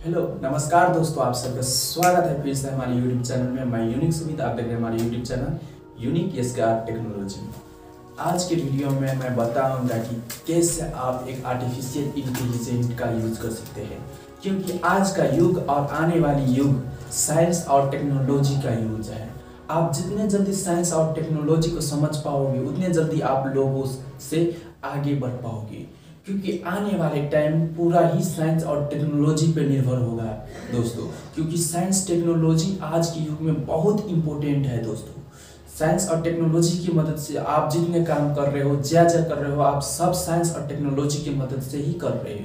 Hello नमस्कार दोस्तों, आप सबका स्वागत है फिर से हमारे यूट्यूब चैनल में। मैं यूनिक सुमित, आप देख रहे हैं हमारे YouTube channel unique SKR technology में। आज के वीडियो में मैं बताऊंगा कि कैसे आप एक आर्टिफिशियल इंटेलिजेंट का यूज कर सकते हैं, क्योंकि आज का युग और आने वाली युग साइंस और टेक्नोलॉजी का यूज है। आप जितने जल्दी साइंस और टेक्नोलॉजी को समझ पाओगे उतने जल्दी आप लोगों से आगे बढ़ पाओगे, क्योंकि आने वाले टाइम पूरा ही साइंस और टेक्नोलॉजी पे निर्भर होगा दोस्तों। क्योंकि साइंस टेक्नोलॉजी आज के युग में बहुत इम्पोर्टेंट है दोस्तों। साइंस और टेक्नोलॉजी की मदद से आप जितने काम कर रहे हो, क्या कर रहे हो, आप सब साइंस और टेक्नोलॉजी की मदद से ही कर रहे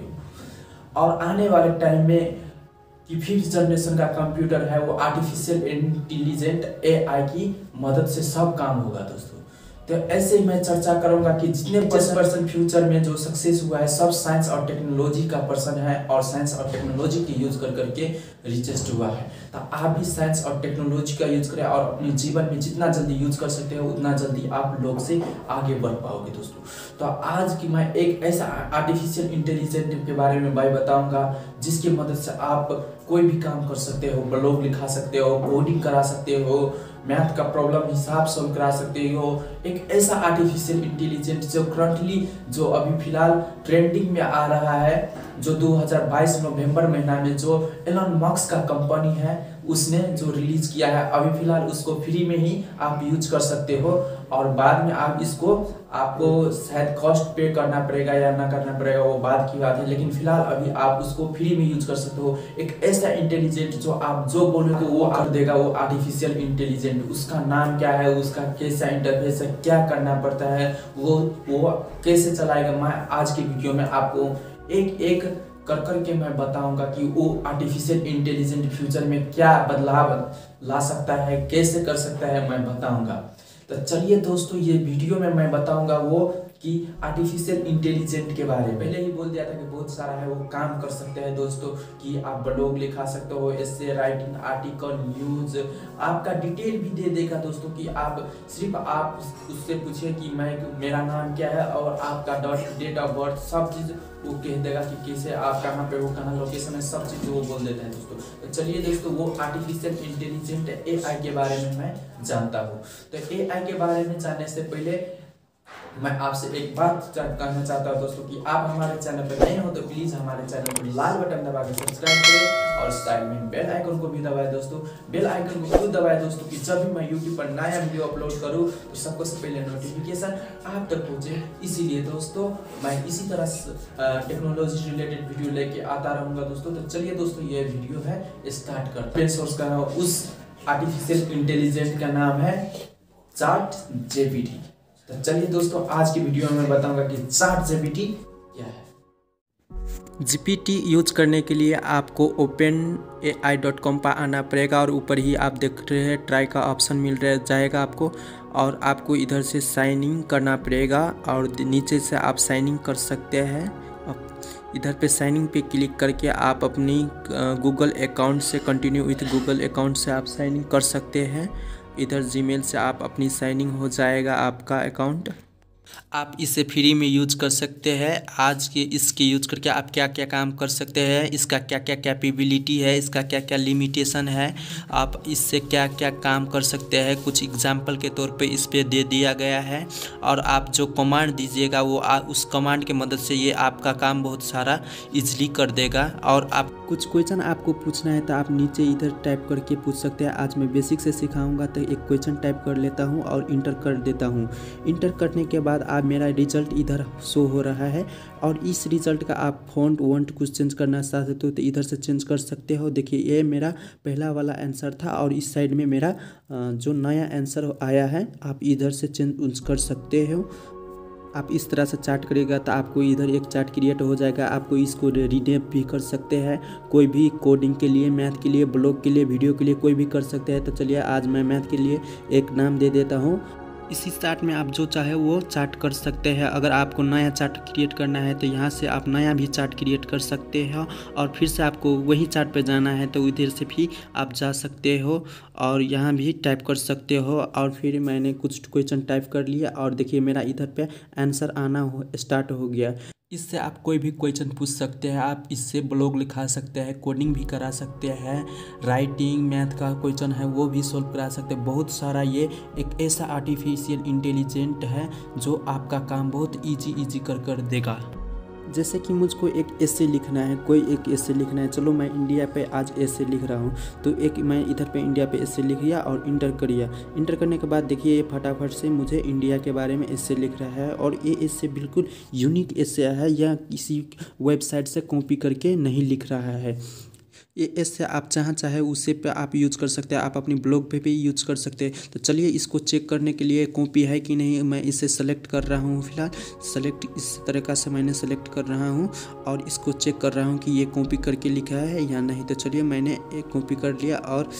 हो। और आने वाले टाइम में कि फिफ्थ जनरेशन का कंप्यूटर है वो आर्टिफिशियल इंटेलिजेंट AI की मदद से सब काम होगा दोस्तों। तो ऐसे ही मैं चर्चा करूंगा कि जितने पर्सन फ्यूचर में जो सक्सेस हुआ है सब साइंस और टेक्नोलॉजी का पर्सन है और साइंस और टेक्नोलॉजी की यूज कर करके रिचेस्ट हुआ है। तो आप भी साइंस और टेक्नोलॉजी का यूज करें और अपने जीवन में जितना जल्दी यूज कर सकते हो उतना जल्दी आप लोग से आगे बढ़ पाओगे दोस्तों। तो आज की मैं एक ऐसा आर्टिफिशियल इंटेलिजेंट के बारे में भाई बताऊंगा जिसकी मदद से आप कोई भी काम कर सकते हो, ब्लॉग लिखा सकते हो, कोडिंग करा सकते हो, मैथ का प्रॉब्लम हिसाब सॉल्व करा सकते हो। एक ऐसा आर्टिफिशियल इंटेलिजेंट जो करंटली जो अभी फिलहाल ट्रेंडिंग में आ रहा है, जो 2022 नवंबर महीना में जो एलन मस्क का कंपनी है उसने जो रिलीज किया है, अभी फिलहाल उसको फ्री में ही आप यूज कर सकते हो और बाद में आप इसको आपको शायद कॉस्ट पे करना पड़ेगा या ना करना पड़ेगा वो बात की बात है, लेकिन फिलहाल अभी आप उसको फ्री में यूज कर सकते हो। एक ऐसा इंटेलिजेंट जो आप जो बोलोगे वो कर देगा, वो आर्टिफिशियल इंटेलिजेंट। उसका नाम क्या है, उसका कैसा इंटरफेस है, क्या करना पड़ता है, वो कैसे चलाएगा, मैं आज की वीडियो में आपको एक एक कर के मैं बताऊंगा कि वो आर्टिफिशियल इंटेलिजेंट फ्यूचर में क्या बदलाव ला सकता है, कैसे कर सकता है, मैं बताऊंगा। तो चलिए दोस्तों, ये वीडियो में मैं बताऊंगा वो कि आर्टिफिशियल इंटेलिजेंट के बारे में। पहले ही बोल दिया था कि बहुत सारा है वो काम कर सकते हैं दोस्तों, कि आप ब्लॉग लिखा सकते हो, एसे राइटिंग, आर्टिकल, न्यूज, आपका डिटेल भी दे देगा दोस्तों। कि आप सिर्फ आप उससे पूछिए कि मेरा नाम क्या है और आपका डेट ऑफ बर्थ, सब चीज़ वो कह देगा कि कैसे आप कहाँ पे हो, कहाँ लोकेशन है, सब चीज़ वो बोल देता है दोस्तों। तो चलिए दोस्तों, वो आर्टिफिशियल इंटेलिजेंट AI के बारे में मैं जानता हूँ। तो AI के बारे में जानने से पहले मैं आपसे एक बात कहना चाहता हूँ दोस्तों, कि आप हमारे चैनल पर नए हो तो प्लीज़ हमारे चैनल को लाल बटन दबा के सब्सक्राइब करें और साइड में बेल आइकन को भी दबाएं दोस्तों। बेल आइकन को क्यों दबाएं दोस्तों, कि जब भी मैं यूट्यूब पर नया वीडियो अपलोड करूँ तो सबको से पहले नोटिफिकेशन आप तक पहुँचे। इसीलिए दोस्तों मैं इसी तरह टेक्नोलॉजी रिलेटेड वीडियो लेके आता रहूँगा दोस्तों। तो चलिए दोस्तों, ये वीडियो है स्टार्ट करते हैं। ओपन सोर्स का उस आर्टिफिशियल इंटेलिजेंट का नाम है ChatGPT। तो चलिए दोस्तों, आज की वीडियो में बताऊंगा कि ChatGPT क्या है। GPT यूज करने के लिए आपको openai.com पर आना पड़ेगा और ऊपर ही आप देख रहे हैं ट्राई का ऑप्शन मिल रहा जाएगा आपको, और आपको इधर से साइन इन करना पड़ेगा और नीचे से आप साइन इन कर सकते हैं। इधर पे साइन इन पे क्लिक करके आप अपनी गूगल अकाउंट से कंटिन्यू विथ गूगल अकाउंट से आप साइन इन कर सकते हैं। इधर जीमेल से आप अपनी साइनिंग हो जाएगा आपका अकाउंट। आप इसे फ्री में यूज कर सकते हैं। आज के इसके यूज करके आप क्या क्या काम कर सकते हैं, इसका क्या क्या कैपेबिलिटी है, इसका क्या क्या लिमिटेशन है, आप इससे क्या क्या काम कर सकते हैं, कुछ एग्जाम्पल के तौर पे इस पे दे दिया गया है। और आप जो कमांड दीजिएगा वो उस कमांड की मदद से ये आपका काम बहुत सारा इजली कर देगा। और आप कुछ क्वेश्चन आपको पूछना है तो आप नीचे इधर टाइप करके पूछ सकते हैं। आज मैं बेसिक से सिखाऊंगा, तो एक क्वेश्चन टाइप कर लेता हूँ और इंटर कर देता हूँ। इंटर करने के बाद आप मेरा रिजल्ट इधर शो हो रहा है और इस रिजल्ट का आप फॉन्ट वॉन्ट कुछ चेंज करना चाहते हो तो इधर से चेंज कर सकते हो। देखिए, ये मेरा पहला वाला आंसर था और इस साइड में मेरा जो नया आंसर आया है आप इधर से चेंज कर सकते हो। आप इस तरह से चार्ट करिएगा तो आपको इधर एक चार्ट क्रिएट हो जाएगा। आपको इसको रीनेम भी कर सकते हैं, कोई भी कोडिंग के लिए, मैथ के लिए, ब्लॉग के लिए, वीडियो के लिए कोई भी कर सकते हैं। तो चलिए आज मैं मैथ के लिए एक नाम दे देता हूँ। इसी चार्ट में आप जो चाहे वो चार्ट कर सकते हैं। अगर आपको नया चार्ट क्रिएट करना है तो यहाँ से आप नया भी चार्ट क्रिएट कर सकते हो, और फिर से आपको वही चार्ट पे जाना है तो इधर से भी आप जा सकते हो और यहाँ भी टाइप कर सकते हो। और फिर मैंने कुछ क्वेश्चन टाइप कर लिया और देखिए मेरा इधर पे आंसर आना स्टार्ट हो गया। इससे आप कोई भी क्वेश्चन पूछ सकते हैं, आप इससे ब्लॉग लिखा सकते हैं, कोडिंग भी करा सकते हैं, राइटिंग मैथ का क्वेश्चन है वो भी सॉल्व करा सकते हैं। बहुत सारा ये एक ऐसा आर्टिफिशियल इंटेलिजेंट है जो आपका काम बहुत इजी कर देगा। जैसे कि मुझको एक एसे लिखना है, कोई एक एसे लिखना है, चलो मैं इंडिया पे आज एसे लिख रहा हूँ, तो एक मैं इधर पे इंडिया पे एसे लिख लिया और इंटर करिए। इंटर करने के बाद देखिए ये फटाफट से मुझे इंडिया के बारे में एसे लिख रहा है, और ये एसे बिल्कुल यूनिक एसे है, या किसी वेबसाइट से कॉपी करके नहीं लिख रहा है। ये ऐसे आप जहाँ चाहे उसे पे आप यूज़ कर सकते हैं, आप अपनी ब्लॉग पे भी यूज़ कर सकते हैं। तो चलिए इसको चेक करने के लिए कॉपी है कि नहीं मैं इसे सेलेक्ट कर रहा हूँ। फिलहाल सेलेक्ट इस तरीक़ा से मैंने सेलेक्ट कर रहा हूँ और इसको चेक कर रहा हूँ कि ये कॉपी करके लिखा है या नहीं। तो चलिए मैंने एक कॉपी कर लिया और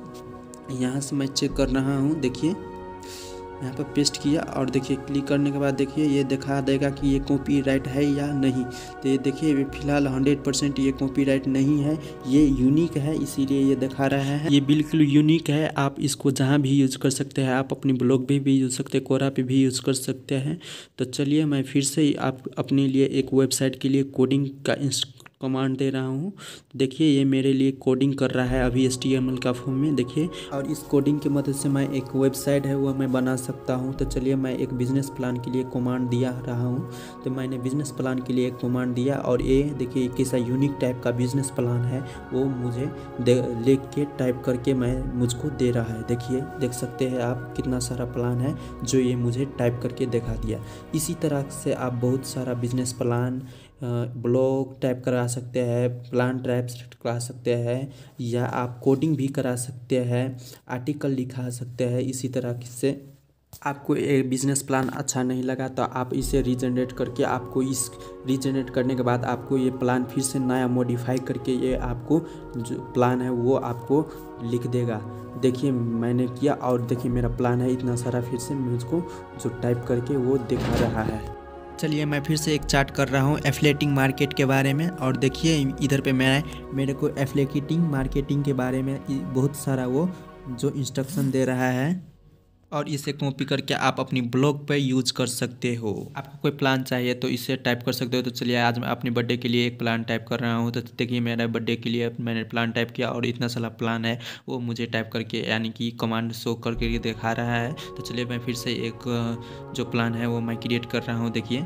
यहाँ से मैं चेक कर रहा हूँ। देखिए यहाँ पर पेस्ट किया और देखिए क्लिक करने के बाद देखिए ये दिखा देगा कि ये कॉपीराइट है या नहीं। तो ये देखिए फिलहाल 100% ये कॉपीराइट नहीं है, ये यूनिक है इसीलिए ये दिखा रहा है। ये बिल्कुल यूनिक है, आप इसको जहाँ भी यूज़ कर सकते हैं, आप अपनी ब्लॉग पे भी यूज़ सकते हैं, कोरा पे भी यूज़ कर सकते हैं। तो चलिए मैं फिर से आप अपने लिए एक वेबसाइट के लिए कोडिंग का कमांड दे रहा हूँ। देखिए ये मेरे लिए कोडिंग कर रहा है अभी HTML का फॉर्म में, देखिए। और इस कोडिंग की मदद से मैं एक वेबसाइट है वो मैं बना सकता हूँ। तो चलिए मैं एक बिज़नेस प्लान के लिए कमांड दिया रहा हूँ। तो मैंने बिज़नेस प्लान के लिए एक कमांड दिया और ये देखिए कैसा यूनिक टाइप का बिज़नेस प्लान है वो मुझे लिख के टाइप करके मुझको दे रहा है। देखिए देख सकते हैं आप कितना सारा प्लान है जो ये मुझे टाइप करके दिखा दिया। इसी तरह से आप बहुत सारा बिज़नेस प्लान, ब्लॉग टाइप करा सकते हैं, प्लान टाइप करा सकते हैं, या आप कोडिंग भी करा सकते हैं, आर्टिकल लिखा सकते हैं। इसी तरह से आपको एक बिज़नेस प्लान अच्छा नहीं लगा तो आप इसे रीजनरेट करके, आपको इस रीजनरेट करने के बाद आपको ये प्लान फिर से नया मॉडिफाई करके ये आपको जो प्लान है वो आपको लिख देगा। देखिए मैंने किया और देखिए मेरा प्लान है इतना सारा फिर से मुझको जो टाइप करके वो दिखा रहा है। चलिए मैं फिर से एक चार्ट कर रहा हूँ एफिलिएटिंग मार्केट के बारे में, और देखिए इधर पे मेरे को एफिलिएटिंग मार्केटिंग के बारे में बहुत सारा वो जो इंस्ट्रक्शन दे रहा है, और इसे कॉपी करके आप अपनी ब्लॉग पे यूज़ कर सकते हो। आपको कोई प्लान चाहिए तो इसे टाइप कर सकते हो। तो चलिए आज मैं अपने बर्थडे के लिए एक प्लान टाइप कर रहा हूँ। तो देखिए मेरा बर्थडे के लिए मैंने प्लान टाइप किया और इतना सारा प्लान है वो मुझे टाइप करके यानी कि कमांड शो करके दिखा रहा है। तो चलिए मैं फिर से एक जो प्लान है वो मैं क्रिएट कर रहा हूँ। देखिए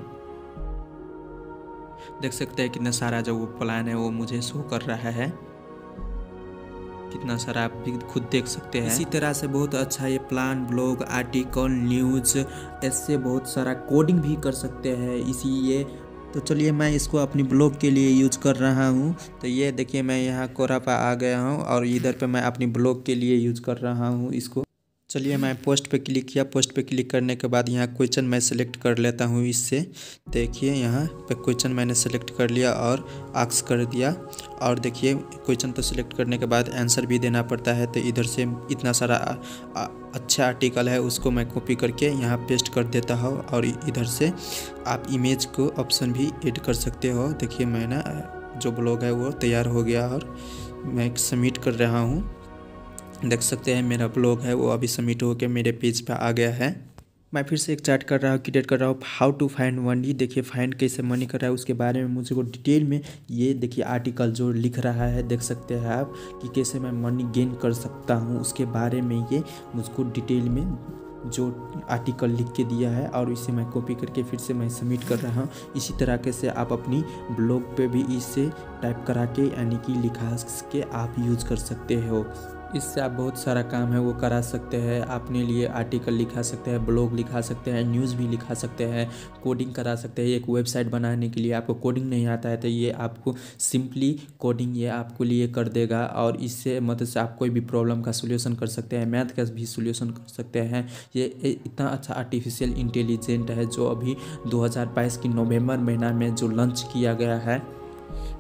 देख सकते हैं कितना सारा जो वो प्लान है वो मुझे शो कर रहा है, कितना सारा आप भी खुद देख सकते हैं। इसी तरह से बहुत अच्छा ये प्लान, ब्लॉग, आर्टिकल, न्यूज़, ऐसे बहुत सारा कोडिंग भी कर सकते हैं इसी ये। तो चलिए मैं इसको अपनी ब्लॉग के लिए यूज कर रहा हूँ। तो ये देखिए मैं यहाँ कोरा पे आ गया हूँ और इधर पे मैं अपनी ब्लॉग के लिए यूज कर रहा हूँ इसको। चलिए मैं पोस्ट पे क्लिक किया, पोस्ट पे क्लिक करने के बाद यहाँ क्वेश्चन मैं सेलेक्ट कर लेता हूँ इससे। देखिए यहाँ पे क्वेश्चन मैंने सेलेक्ट कर लिया और आस्क कर दिया, और देखिए क्वेश्चन तो सिलेक्ट करने के बाद आंसर भी देना पड़ता है। तो इधर से इतना सारा अच्छा आर्टिकल है उसको मैं कॉपी करके यहाँ पेस्ट कर देता हूँ, और इधर से आप इमेज को ऑप्शन भी ऐड कर सकते हो। देखिए मैंने जो ब्लॉग है वो तैयार हो गया और मैं सबमिट कर रहा हूँ। देख सकते हैं मेरा ब्लॉग है वो अभी सबमिट होकर मेरे पेज पे आ गया है। मैं फिर से एक चार्ट कर रहा हूँ, क्रिएट कर रहा हूँ, हाउ टू फाइंड मनी। देखिए फाइंड कैसे मनी कर रहा है उसके बारे में मुझे को डिटेल में ये देखिए आर्टिकल जो लिख रहा है, देख सकते हैं आप कि कैसे मैं मनी गेन कर सकता हूँ उसके बारे में ये मुझको डिटेल में जो आर्टिकल लिख के दिया है, और इसे मैं कॉपी करके फिर से मैं सबमिट कर रहा हूँ। इसी तरह से आप अपनी ब्लॉग पे भी इसे टाइप करा के यानी कि लिखा के आप यूज़ कर सकते हो। इससे आप बहुत सारा काम है वो करा सकते हैं, अपने लिए आर्टिकल लिखा सकते हैं, ब्लॉग लिखा सकते हैं, न्यूज़ भी लिखा सकते हैं, कोडिंग करा सकते हैं। एक वेबसाइट बनाने के लिए आपको कोडिंग नहीं आता है तो ये आपको सिंपली कोडिंग ये आपको लिए कर देगा, और इससे मदद से आप कोई भी प्रॉब्लम का सोल्यूशन कर सकते हैं, मैथ का भी सोल्यूशन कर सकते हैं। ये इतना अच्छा आर्टिफिशियल इंटेलिजेंट है जो अभी 2022 की नवंबर महीना में जो लॉन्च किया गया है।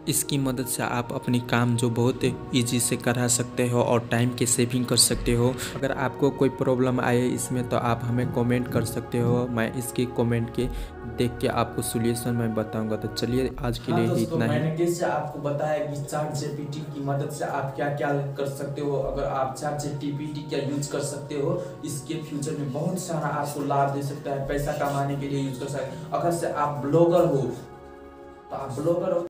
इसकी मदद से आप अपनी काम जो बहुत इजी से करा सकते हो और टाइम के सेविंग कर सकते हो। अगर आपको कोई प्रॉब्लम आए इसमें तो आप हमें कमेंट कर सकते हो, मैं इसके कमेंट के देख के आपको सॉल्यूशन मैं बताऊंगा। तो चलिए आज के लिए इतना ही। मैंने कैसे आपको बताया कि ChatGPT की मदद से आप क्या क्या कर सकते हो। अगर आप ChatGPT क्या यूज कर सकते हो, इसके फ्यूचर में बहुत सारा आपको लाभ दे सकता है, पैसा कमाने के लिए यूज कर सकते हैं। अगर से आप ब्लॉगर हो तो आप ब्लॉगर